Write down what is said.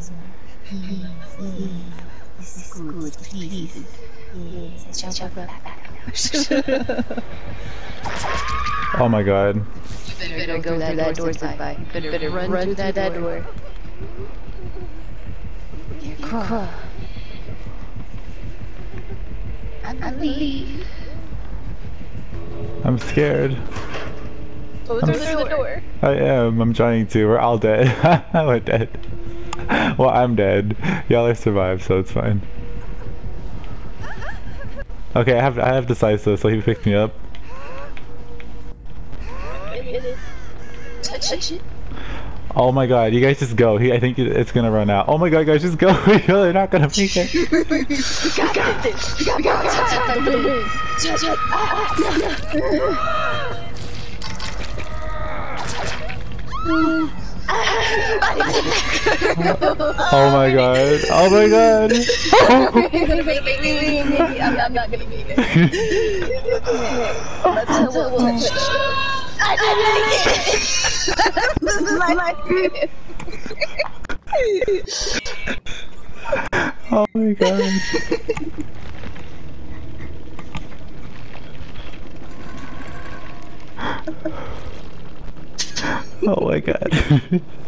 This is good, please. Yes, jump up. Oh my god. You better go through that door, senpai. You better run through that door. You're cool. I'm leave. I'm scared. Go through the door. I am. I'm trying to. We're all dead. We're dead. Well, I'm dead. Y'all are survived, so it's fine. Okay, I have decisive, so he picked me up. Touch it. Oh my god, you guys just go. I think it's gonna run out. Oh my god, guys, just go. You're not gonna make it. We got this. We got time. Touch it. Oh my god. Oh my god. I'm not gonna make it. Let's I did it! Oh my god. Oh my god.